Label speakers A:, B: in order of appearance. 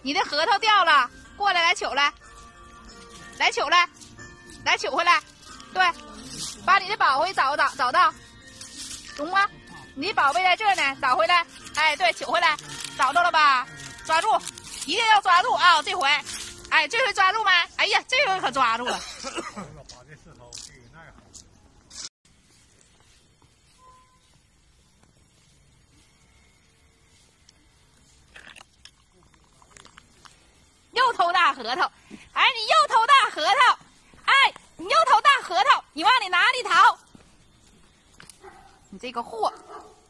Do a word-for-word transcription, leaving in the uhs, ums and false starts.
A: 你的核桃掉了，过来，来取来，来取来，来取回来。对，把你的宝贝找找找到，懂吗？你宝贝在这呢，找回来。哎，对，取回来，找到了吧？抓住，一定要抓住啊！这回，哎，这回抓住没？哎呀，这回可抓住了。又偷大核桃，哎，你又偷大核桃，哎，你又偷大核桃，你往你哪里逃？你这个货！